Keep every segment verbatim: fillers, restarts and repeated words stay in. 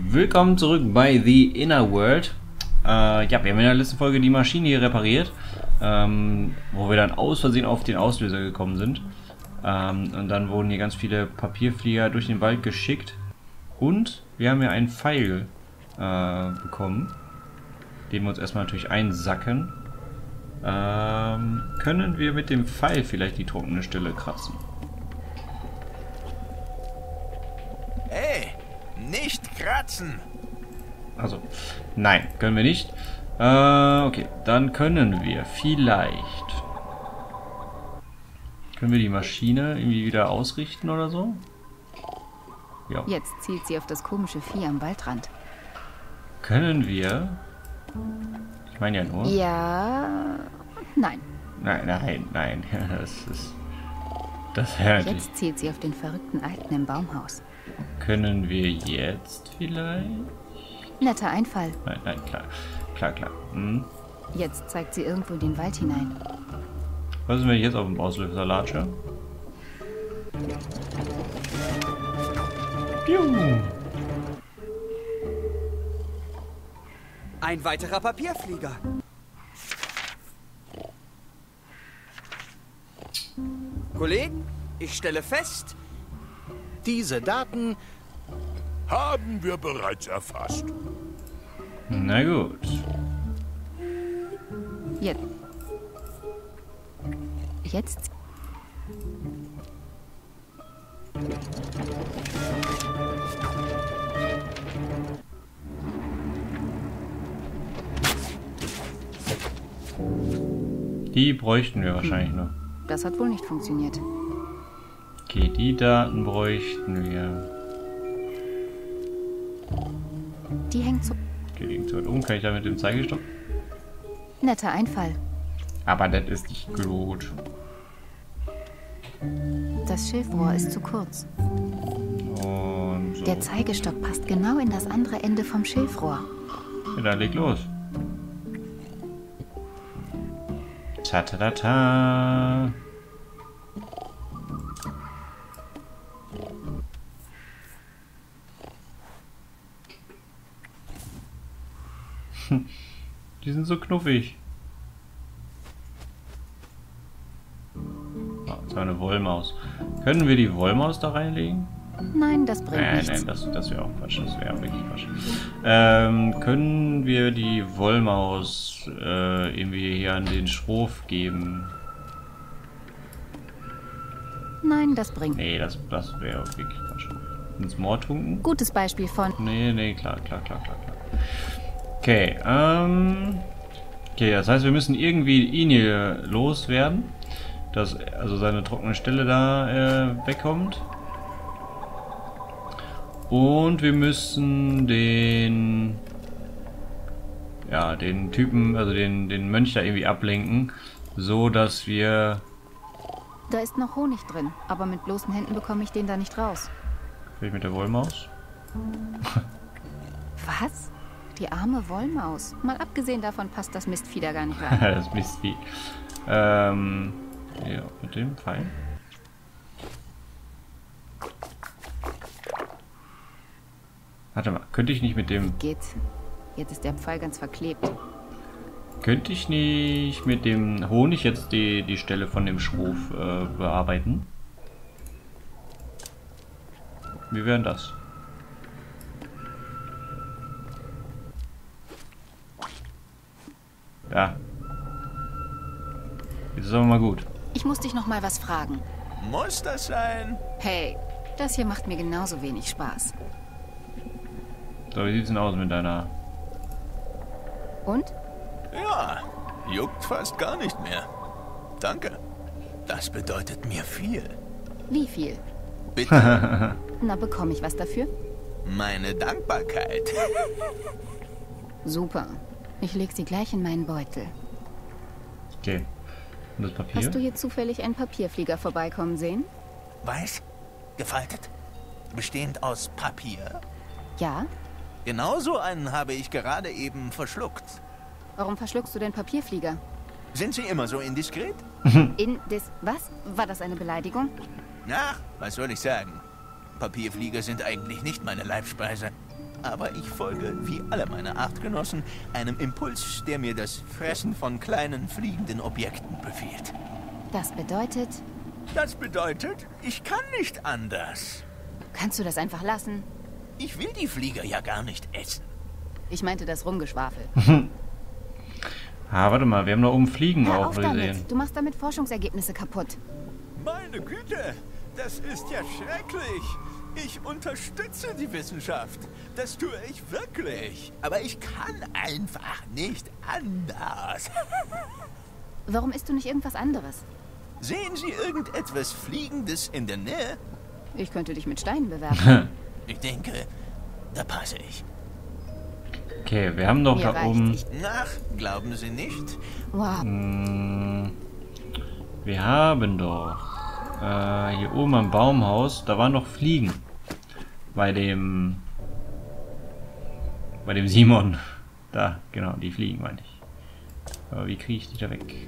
Willkommen zurück bei The Inner World. Äh, ja, wir haben in der letzten Folge die Maschine hier repariert, ähm, wo wir dann aus Versehen auf den Auslöser gekommen sind. Ähm, und dann wurden hier ganz viele Papierflieger durch den Wald geschickt. Und wir haben hier einen Pfeil äh, bekommen, den wir uns erstmal natürlich einsacken. Ähm, können wir mit dem Pfeil vielleicht die trockene Stelle kratzen? Hey, nicht kratzen! Also, nein, können wir nicht. Äh, okay, dann können wir vielleicht... Können wir die Maschine irgendwie wieder ausrichten oder so? Ja. Jetzt zielt sie auf das komische Vieh am Waldrand. Können wir... Ich meine ja nur... Ja... Nein. Nein, nein, nein. Das ist... Das hört nicht. Jetzt zielt sie auf den verrückten Alten im Baumhaus. Können wir jetzt vielleicht... Netter Einfall. Nein, nein, klar. Klar, klar. Hm. Jetzt zeigt sie irgendwo in den Wald hinein. Was ist, wenn ich jetzt auf dem Auslöser latsche? Piu. Ein weiterer Papierflieger. Kollegen, ich stelle fest, Diese Daten haben wir bereits erfasst. Na gut. Jetzt. Jetzt. Die bräuchten wir wahrscheinlich noch. Das hat wohl nicht funktioniert. Okay, die Daten bräuchten wir. Die hängt so. Okay, die hängt so weit oben. Kann ich da mit dem Zeigestock? Netter Einfall. Aber das ist nicht gut. Das Schilfrohr ist zu kurz. Und so. Der Zeigestock passt genau in das andere Ende vom Schilfrohr. Ja, dann leg los. Ta ta ta ta. Die sind so knuffig. Oh, jetzt haben wir eine Wollmaus. Können wir die Wollmaus da reinlegen? Nein, das bringt Nein, nichts. nein, das, das wäre auch Quatsch. Das wäre wirklich Quatsch. Ähm, können wir die Wollmaus äh, irgendwie hier an den Schrof geben? Nein, das bringt. Nee, das, das wäre wirklich Quatsch. Ins Moor tunken? Gutes Beispiel von. Nee, nee, klar, klar, klar, klar, klar. Okay, ähm... Okay, das heißt, wir müssen irgendwie ihn hier loswerden. Dass also seine trockene Stelle da äh, wegkommt. Und wir müssen den... Ja, den Typen, also den, den Mönch da irgendwie ablenken. So, dass wir... Da ist noch Honig drin, aber mit bloßen Händen bekomme ich den da nicht raus. Vielleicht mit der Wollmaus? Was? Die arme Wollmaus. Mal abgesehen davon passt das Mistvieh da gar nicht rein. Das Mistvieh. Ähm... Ja, mit dem Pfeil. Warte mal, könnte ich nicht mit dem... Geht. Jetzt ist der Pfeil ganz verklebt. Könnte ich nicht mit dem Honig jetzt die, die Stelle von dem Schrof äh, bearbeiten? Wie wäre das? Ja. Jetzt ist aber mal gut. Ich muss dich noch mal was fragen. Muss das sein? Hey, das hier macht mir genauso wenig Spaß. So, wie sieht's denn aus mit deiner... Und? Ja, juckt fast gar nicht mehr. Danke. Das bedeutet mir viel. Wie viel? Bitte, Na, bekomme ich was dafür? meine Dankbarkeit. Super. Ich leg sie gleich in meinen Beutel. Okay. Und das Papier? Hast du hier zufällig einen Papierflieger vorbeikommen sehen? Weiß? Gefaltet? Bestehend aus Papier? Ja? Genauso einen habe ich gerade eben verschluckt. Warum verschluckst du den Papierflieger? Sind Sie immer so indiskret? In des... Was? War das eine Beleidigung? Ach, was soll ich sagen? Papierflieger sind eigentlich nicht meine Leibspeise. Aber ich folge, wie alle meine Artgenossen, einem Impuls, der mir das Fressen von kleinen fliegenden Objekten befiehlt. Das bedeutet, Das bedeutet, ich kann nicht anders. kannst du das einfach lassen? Ich will die Flieger ja gar nicht essen. Ich meinte das Rumgeschwafel. Ah, warte mal, wir haben da oben Fliegen Hör auch auf gesehen. damit. Du machst damit Forschungsergebnisse kaputt. Meine Güte, das ist ja schrecklich. Ich unterstütze die Wissenschaft. Das tue ich wirklich. Aber ich kann einfach nicht anders. Warum isst du nicht irgendwas anderes? Sehen Sie irgendetwas Fliegendes in der Nähe? Ich könnte dich mit Steinen bewerfen. Ich denke, da passe ich. Okay, wir haben doch Mir da reicht. oben... Ich, Ach, glauben Sie nicht? wow. Mh, wir haben doch... Äh, hier oben am Baumhaus, da waren noch Fliegen. Bei dem... Bei dem Simon. Da, genau, die Fliegen meine ich. Aber wie kriege ich die da weg?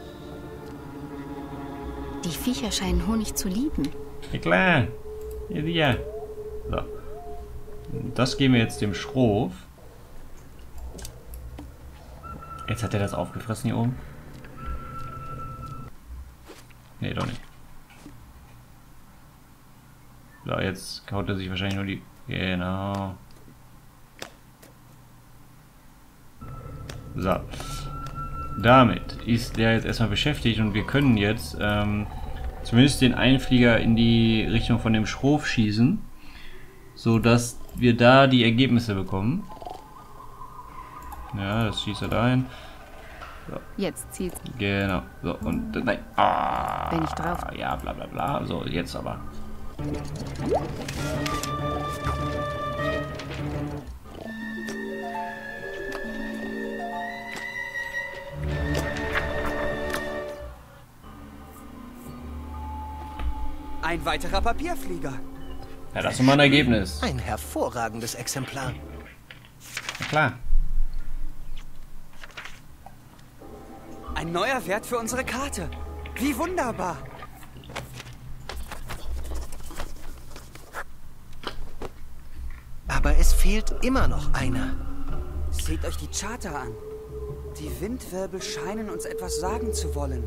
Die Viecher scheinen Honig zu lieben. Ja klar. Ja, ja. So. Das geben wir jetzt dem Schroff. Jetzt hat er das aufgefressen hier oben. Nee, doch nicht. So, jetzt kaut er sich wahrscheinlich nur die... Genau. So. Damit ist der jetzt erstmal beschäftigt und wir können jetzt ähm, zumindest den Einflieger in die Richtung von dem Schroff schießen, so dass wir da die Ergebnisse bekommen. Ja, das schießt er dahin. So. Jetzt zielt. Genau. So, und äh, nein. Ah, Bin ich drauf? Ja, bla bla bla. So, jetzt aber. Ein weiterer Papierflieger. Ja, das ist mal ein Ergebnis. Ein hervorragendes Exemplar. Na klar. Ein neuer Wert für unsere Karte. Wie wunderbar. Aber es fehlt immer noch einer. Seht euch die Charta an. Die Windwirbel scheinen uns etwas sagen zu wollen.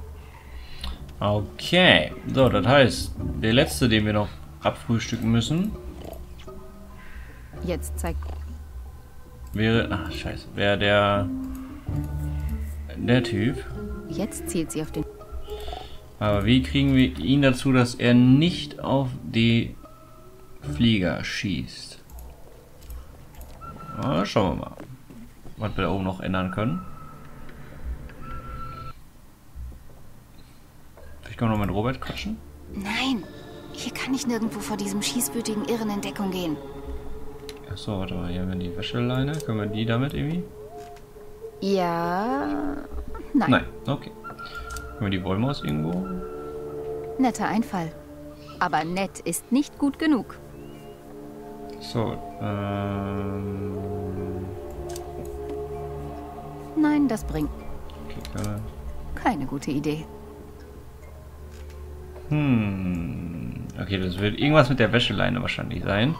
Okay. So, das heißt, der letzte, den wir noch abfrühstücken müssen, Jetzt zeigt. wäre... Ach, scheiße. Wäre der... Der Typ. Jetzt zielt sie auf den. Aber wie kriegen wir ihn dazu, dass er nicht auf die Flieger schießt? Na, schauen wir mal, was wir da oben noch ändern können. Vielleicht können wir noch mit Robert quatschen. Nein, hier kann ich nirgendwo vor diesem schießwütigen Irren in Deckung gehen. Achso, warte mal, hier haben wir die Wäscheleine. Können wir die damit irgendwie? Ja. Nein. Nein, okay. Können wir die Wollmaus irgendwo? Netter Einfall. Aber nett ist nicht gut genug. So, ähm... Nein, das bringt Okay, können wir... keine gute Idee. Hm... Okay, das wird irgendwas mit der Wäscheleine wahrscheinlich sein.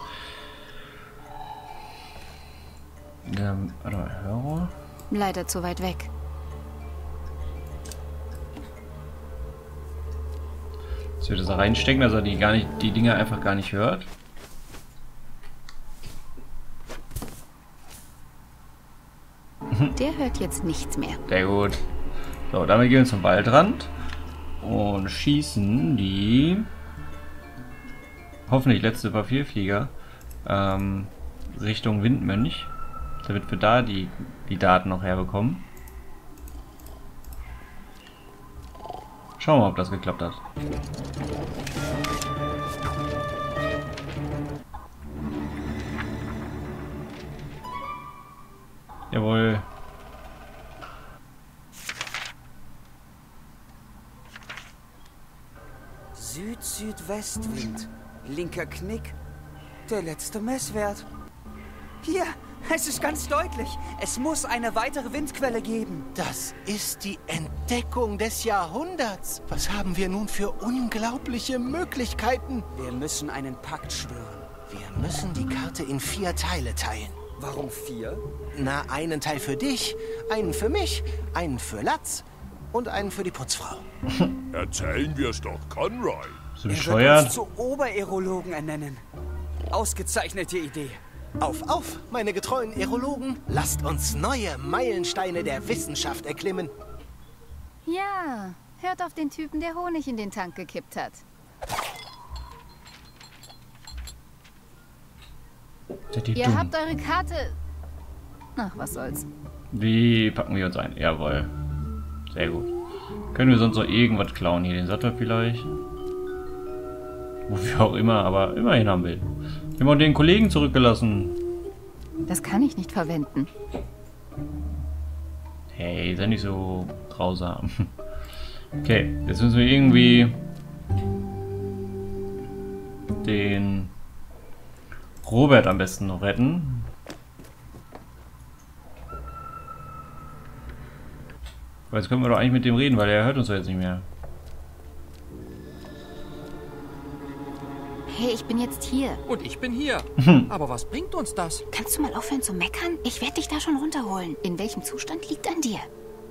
Ähm, warte mal, Hörrohr? Leider zu weit weg. Dass wir das da reinstecken, dass er die gar nicht, die Dinger einfach gar nicht hört. Der hört jetzt nichts mehr. Sehr gut. So, damit gehen wir zum Waldrand und schießen die hoffentlich letzte Papierflieger ähm, Richtung Windmönch, damit wir da die, die Daten noch herbekommen. Schauen wir mal, ob das geklappt hat. Jawohl. Süd-Südwestwind. Linker Knick. Der letzte Messwert. Hier, es ist ganz deutlich. Es muss eine weitere Windquelle geben. Das ist die Entdeckung des Jahrhunderts. Was haben wir nun für unglaubliche Möglichkeiten? Wir müssen einen Pakt schwören. Wir müssen die Karte in vier Teile teilen. Warum vier? Na, einen Teil für dich, einen für mich, einen für Latz und einen für die Putzfrau. Erzählen wir es doch Conroy. Bist du Er wird bescheuert? uns zu Obererologen ernennen. Ausgezeichnete Idee. Auf, auf, meine getreuen Aerologen, lasst uns neue Meilensteine der Wissenschaft erklimmen. Ja, hört auf den Typen, der Honig in den Tank gekippt hat. Seid ihr Ihr dumm? habt eure Karte... Ach, was soll's. Wie packen wir uns ein? Jawohl. Sehr gut. Können wir sonst noch irgendwas klauen? Hier den Sattel vielleicht? Wofür auch immer, aber immerhin haben wir ihn. Wir haben auch den Kollegen zurückgelassen. Das kann ich nicht verwenden. Hey, sei nicht so grausam. Okay, jetzt müssen wir irgendwie den Robert am besten noch retten. Weil jetzt können wir doch eigentlich mit dem reden, weil er hört uns doch jetzt nicht mehr. Hey, ich bin jetzt hier. Und ich bin hier. Aber was bringt uns das? Kannst du mal aufhören zu meckern? Ich werde dich da schon runterholen. In welchem Zustand liegt an dir?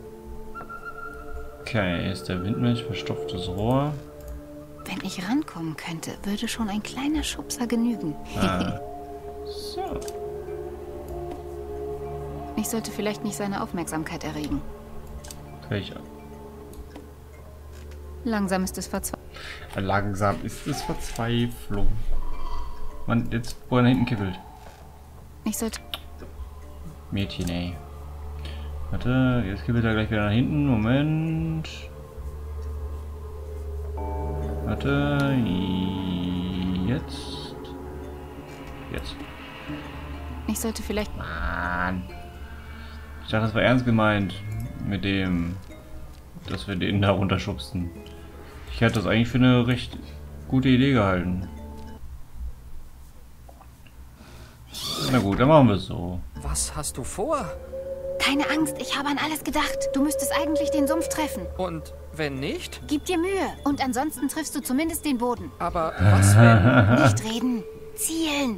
Okay, hier ist der Windmilch, verstopftes Rohr. Wenn ich rankommen könnte, würde schon ein kleiner Schubser genügen. Ah. So. Ich sollte vielleicht nicht seine Aufmerksamkeit erregen. Welcher? Langsam ist es verzweifelt. Langsam ist es Verzweiflung. Mann, jetzt, wo er nach hinten kippelt. Ich sollte... Mädchen, ey. Warte, jetzt kippelt er gleich wieder nach hinten. Moment. Warte. Jetzt. Jetzt. Ich sollte vielleicht... Mann. Ich dachte, das war ernst gemeint. Mit dem, dass wir den da runterschubsten. Ich hätte das eigentlich für eine recht gute Idee gehalten. Na gut, dann machen wir es so. Was hast du vor? Keine Angst, ich habe an alles gedacht. Du müsstest eigentlich den Sumpf treffen. Und wenn nicht? Gib dir Mühe. Und ansonsten triffst du zumindest den Boden. Aber was wenn... Nicht reden. Zielen.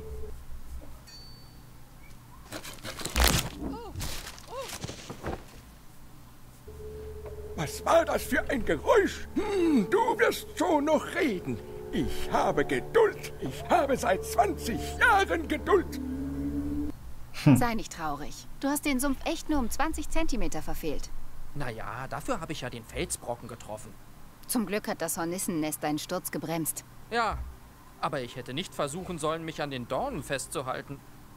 Was war das für ein Geräusch? Hm, du wirst schon noch reden. Ich habe Geduld. Ich habe seit zwanzig Jahren Geduld. Sei nicht traurig. Du hast den Sumpf echt nur um zwanzig Zentimeter verfehlt. Naja, dafür habe ich ja den Felsbrocken getroffen. Zum Glück hat das Hornissennest deinen Sturz gebremst. Ja, aber ich hätte nicht versuchen sollen, mich an den Dornen festzuhalten.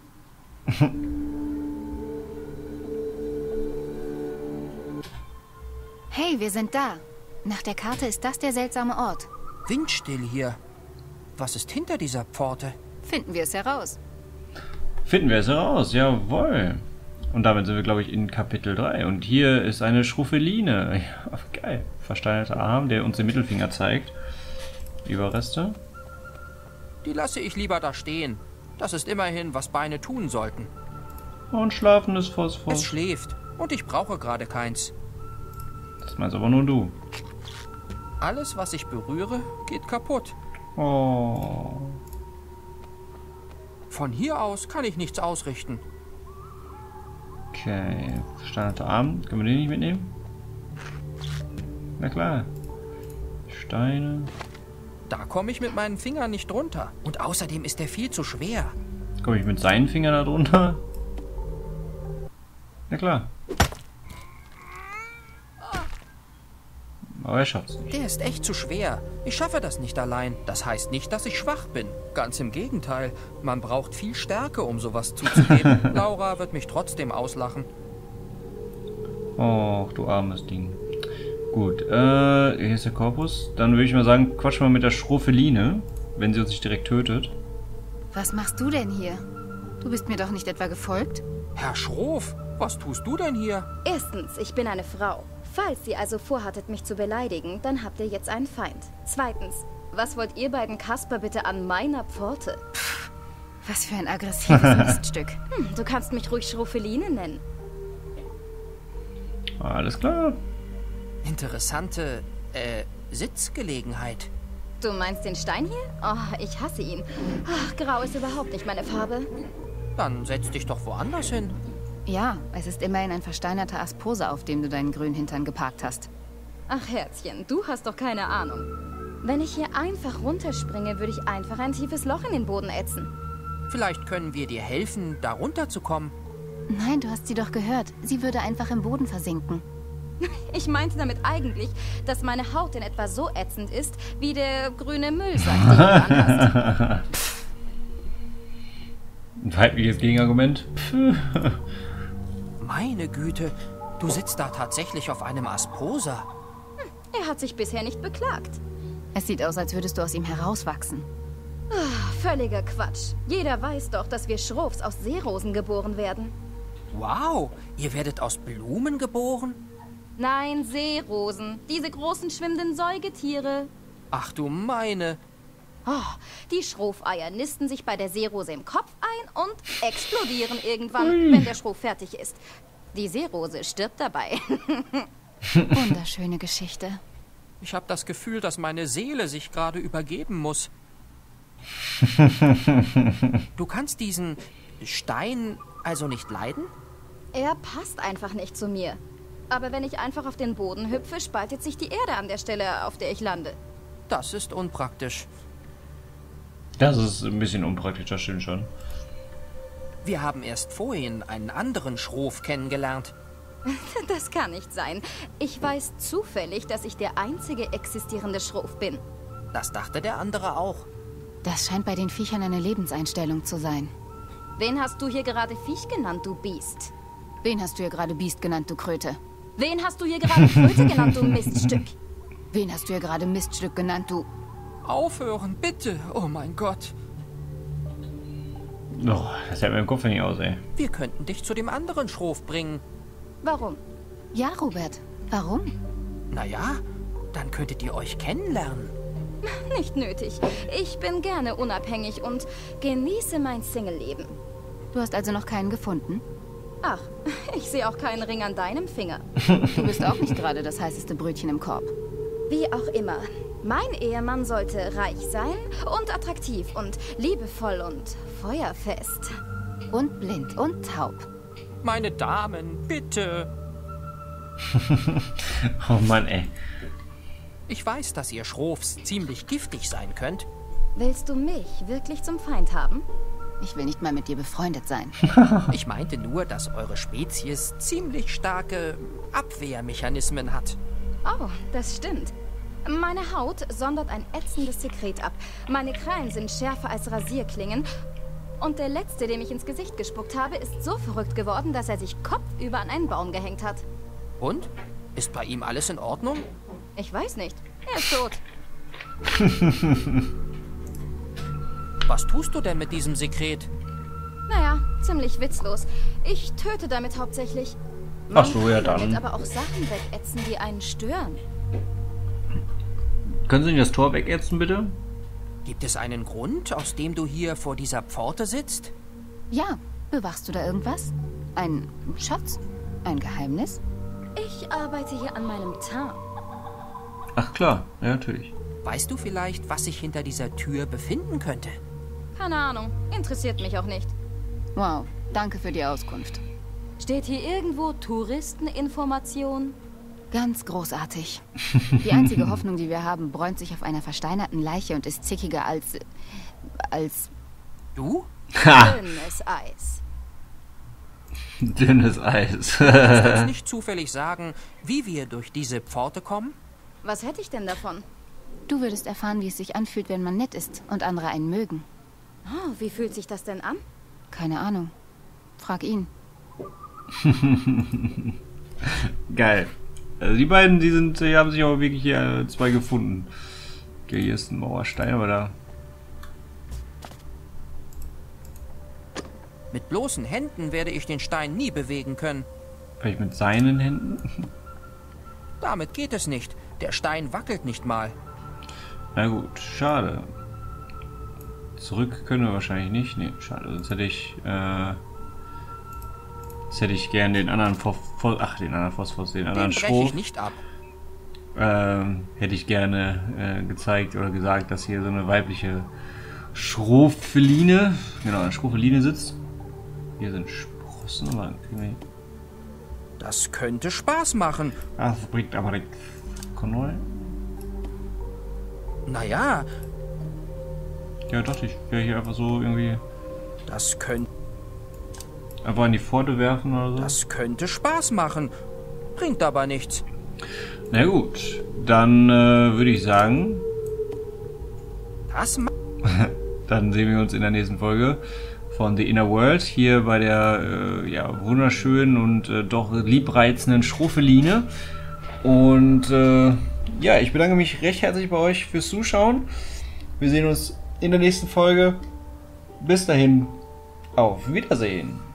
Hey, wir sind da. Nach der Karte ist das der seltsame Ort. Windstill hier. Was ist hinter dieser Pforte? Finden wir es heraus. Finden wir es heraus, jawohl. Und damit sind wir, glaube ich, in Kapitel drei. Und hier ist eine Schruffeline. Ja, geil. Versteinerter Arm, der uns den Mittelfinger zeigt. Überreste. Die lasse ich lieber da stehen. Das ist immerhin, was Beine tun sollten. Und schlafendes Es Phosphor. schläft und ich brauche gerade keins. Das meinst aber nur du. Alles, was ich berühre, geht kaputt. Oh. Von hier aus kann ich nichts ausrichten. Okay. Versteinerter Arm. Können wir den nicht mitnehmen? Na klar. Steine. Da komme ich mit meinen Fingern nicht drunter. Und außerdem ist der viel zu schwer. Komme ich mit seinen Fingern da drunter? Na klar. Aber er schafft's nicht. Der ist echt zu schwer. Ich schaffe das nicht allein. Das heißt nicht, dass ich schwach bin. Ganz im Gegenteil. Man braucht viel Stärke, um sowas zuzugeben. Laura wird mich trotzdem auslachen. Och, du armes Ding. Gut, äh, hier ist der Korpus. Dann würde ich mal sagen, quatsch mal mit der Schroffeline, wenn sie uns nicht direkt tötet. Was machst du denn hier? Du bist mir doch nicht etwa gefolgt? Herr Schroff, was tust du denn hier? Erstens, ich bin eine Frau. Falls ihr also vorhattet, mich zu beleidigen, dann habt ihr jetzt einen Feind. Zweitens, was wollt ihr beiden Kasper bitte an meiner Pforte? Was für ein aggressives Miststück. Hm, du kannst mich ruhig Schroffeline nennen. Alles klar. Interessante, äh, Sitzgelegenheit. Du meinst den Stein hier? Oh, ich hasse ihn. Ach, grau ist überhaupt nicht meine Farbe. Dann setz dich doch woanders hin. Ja, es ist immerhin ein versteinerter Asposa, auf dem du deinen grünen Hintern geparkt hast. Ach, Herzchen, du hast doch keine Ahnung. Wenn ich hier einfach runterspringe, würde ich einfach ein tiefes Loch in den Boden ätzen. Vielleicht können wir dir helfen, da runterzukommen. Nein, du hast sie doch gehört. Sie würde einfach im Boden versinken. Ich meinte damit eigentlich, dass meine Haut in etwa so ätzend ist, wie der grüne Müllsack, den du anhast. Ein weitliches Gegenargument. Meine Güte, du sitzt da tatsächlich auf einem Asposa. Er hat sich bisher nicht beklagt. Es sieht aus, als würdest du aus ihm herauswachsen. Ach, völliger Quatsch. Jeder weiß doch, dass wir Schrofs aus Seerosen geboren werden. Wow, ihr werdet aus Blumen geboren? Nein, Seerosen. Diese großen schwimmenden Säugetiere. Ach du meine. Oh, die Schrofeier nisten sich bei der Seerose im Kopf ein und explodieren irgendwann, Ui. wenn der Schrof fertig ist. Die Seerose stirbt dabei. Wunderschöne Geschichte. Ich habe das Gefühl, dass meine Seele sich gerade übergeben muss. Du kannst diesen Stein also nicht leiden? Er passt einfach nicht zu mir. Aber wenn ich einfach auf den Boden hüpfe, spaltet sich die Erde an der Stelle, auf der ich lande. Das ist unpraktisch. Das ist ein bisschen unpraktisch, das stimmt schon. Wir haben erst vorhin einen anderen Schrof kennengelernt. Das kann nicht sein. Ich weiß zufällig, dass ich der einzige existierende Schrof bin. Das dachte der andere auch. Das scheint bei den Viechern eine Lebenseinstellung zu sein. Wen hast du hier gerade Viech genannt, du Biest? Wen hast du hier gerade Biest genannt, du Kröte? Wen hast du hier gerade Kröte genannt, du Miststück? Wen hast du hier gerade Miststück genannt, du... Aufhören, bitte. Oh mein Gott. Oh, das hält mir im Kopf nicht aus, ey. Wir könnten dich zu dem anderen Schrof bringen. Warum? Ja, Robert. Warum? Naja, dann könntet ihr euch kennenlernen. Nicht nötig. Ich bin gerne unabhängig und genieße mein Single-Leben. Du hast also noch keinen gefunden? Ach, ich sehe auch keinen Ring an deinem Finger. Du bist auch nicht gerade das heißeste Brötchen im Korb. Wie auch immer. Mein Ehemann sollte reich sein und attraktiv und liebevoll und feuerfest. Und blind und taub. Meine Damen, bitte. Oh Mann, ey. Ich weiß, dass ihr Schrofs ziemlich giftig sein könnt. Willst du mich wirklich zum Feind haben? Ich will nicht mal mit dir befreundet sein. Ich meinte nur, dass eure Spezies ziemlich starke Abwehrmechanismen hat. Oh, das stimmt. Meine Haut sondert ein ätzendes Sekret ab. Meine Krallen sind schärfer als Rasierklingen. Und der Letzte, dem ich ins Gesicht gespuckt habe, ist so verrückt geworden, dass er sich kopfüber an einen Baum gehängt hat. Und? Ist bei ihm alles in Ordnung? Ich weiß nicht. Er ist tot. Was tust du denn mit diesem Sekret? Naja, ziemlich witzlos. Ich töte damit hauptsächlich. Ach so, ja dann. Man kann aber auch Sachen wegätzen, die einen stören. Können Sie nicht das Tor wegätzen, bitte? Gibt es einen Grund, aus dem du hier vor dieser Pforte sitzt? Ja, bewachst du da irgendwas? Ein Schatz? Ein Geheimnis? Ich arbeite hier an meinem Teint. Ach klar, ja, natürlich. Weißt du vielleicht, was sich hinter dieser Tür befinden könnte? Keine Ahnung, interessiert mich auch nicht. Wow, danke für die Auskunft. Steht hier irgendwo Touristeninformation? Ganz großartig. Die einzige Hoffnung, die wir haben, bräunt sich auf einer versteinerten Leiche und ist zickiger als... als... Du? Dünnes Eis. Dünnes Eis. Kannst du uns nicht zufällig sagen, wie wir durch diese Pforte kommen? Was hätte ich denn davon? Du würdest erfahren, wie es sich anfühlt, wenn man nett ist und andere einen mögen. Oh, wie fühlt sich das denn an? Keine Ahnung. Frag ihn. Geil. Also die beiden, die sind, die haben sich aber wirklich hier zwei gefunden. Okay, hier ist ein Mauerstein, aber da... Mit bloßen Händen werde ich den Stein nie bewegen können. Vielleicht mit seinen Händen? Damit geht es nicht. Der Stein wackelt nicht mal. Na gut, schade. Zurück können wir wahrscheinlich nicht. Nee, schade. Sonst hätte ich, äh... Jetzt hätte ich gern den anderen Phos... Ach, den anderen Phosphor, den anderen Den breche Schrof. ich nicht ab. ähm, hätte ich gerne äh, gezeigt oder gesagt, dass hier so eine weibliche Schrofeline, genau, eine Schrofeline sitzt. Hier sind Sprossen, aber das könnte Spaß machen. Ah, das bringt aber nicht Konoi. Naja. Ja, dachte ich, wäre hier einfach so irgendwie. Das könnte. Einfach in die Pforte werfen oder so. Das könnte Spaß machen. Bringt aber nichts. Na gut, dann äh, würde ich sagen. Das ma Dann sehen wir uns in der nächsten Folge von The Inner World hier bei der äh, ja, wunderschönen und äh, doch liebreizenden Schrofeline. Und äh, ja, ich bedanke mich recht herzlich bei euch fürs Zuschauen. Wir sehen uns in der nächsten Folge. Bis dahin, auf Wiedersehen.